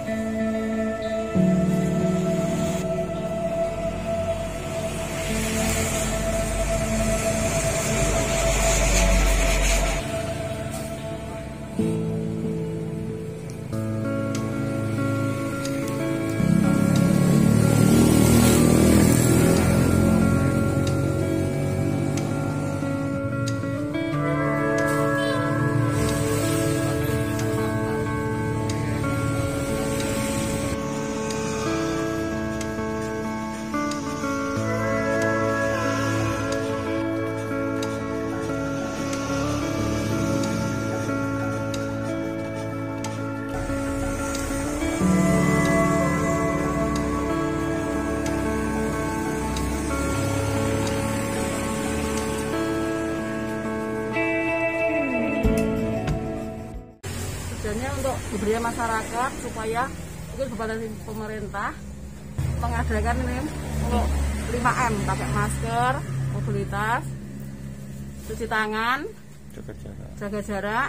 Tujuannya untuk diberi masyarakat supaya itu kepada pemerintah mengadakan ini untuk 5M, pakai masker, mobilitas, cuci tangan, jaga jarak,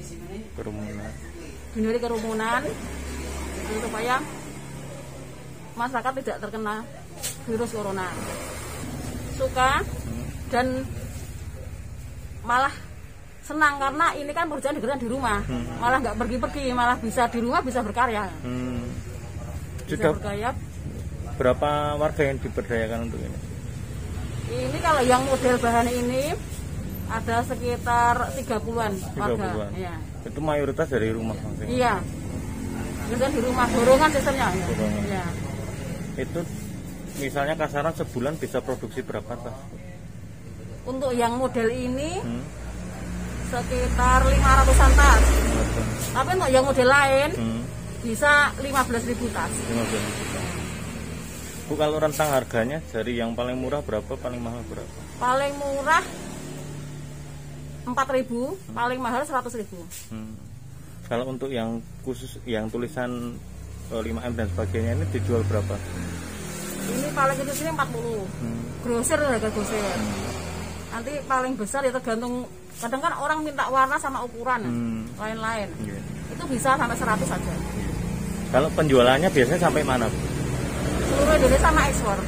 hindari kerumunan, supaya masyarakat tidak terkena virus corona. Suka dan malah senang karena ini kan pekerjaan dikerjakan di rumah, malah nggak pergi-pergi, malah bisa di rumah bisa berkarya. Sudah berkarya. Berapa warga yang diberdayakan untuk ini? Ini kalau yang model bahan ini ada sekitar 30-an warga. Ya. Itu mayoritas dari rumah maksudnya? Iya. Kerjaan di rumah, dorongan sistemnya. Ya. Ya. Itu misalnya kasaran sebulan bisa produksi berapa, Pak? Untuk yang model ini sekitar 500-an tas. Tapi untuk yang model lain bisa 15.000 tas. 15.000. Bu, kalau rentang harganya dari yang paling murah berapa, paling mahal berapa? Paling murah 4.000, paling mahal 100.000. Kalau untuk yang khusus yang tulisan 5M dan sebagainya ini dijual berapa? Ini paling kecil sini 40. Grosir, harga grosir. Nanti paling besar ya tergantung, kadang kan orang minta warna sama ukuran lain-lain. Itu bisa sampai 100 saja. Kalau penjualannya biasanya sampai mana, Bu? Seluruh Indonesia sama ekspor.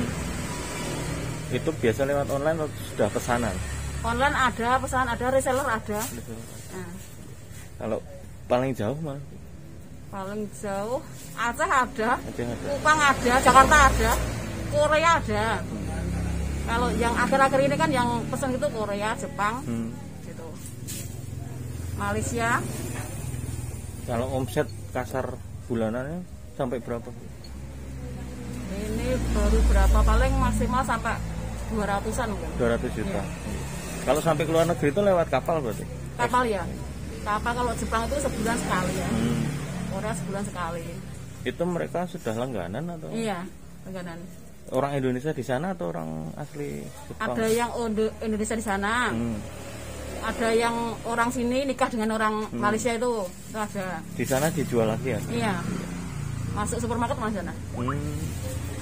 Itu biasa lewat online atau sudah pesanan? Online ada, pesanan ada, reseller ada. Nah. Kalau paling jauh mana? Paling jauh Aceh ada, Kupang ada, Jakarta ada, Korea ada. Kalau yang akhir-akhir ini kan yang pesan itu Korea, Jepang, gitu. Malaysia. Kalau omset kasar bulanannya sampai berapa? Ini baru berapa, paling maksimal sampai 200-an mungkin. 200 juta. Ya. Kalau sampai ke luar negeri itu lewat kapal berarti? Kapal ya. Kapal kalau Jepang itu sebulan sekali ya. Korea sebulan sekali. Itu mereka sudah langganan atau? Iya, langganan. Orang Indonesia di sana atau orang asli Jepang? Ada yang Indonesia di sana. Ada yang orang sini nikah dengan orang Malaysia itu ada. Di sana dijual lagi ya? Iya. Masuk supermarket mana sana?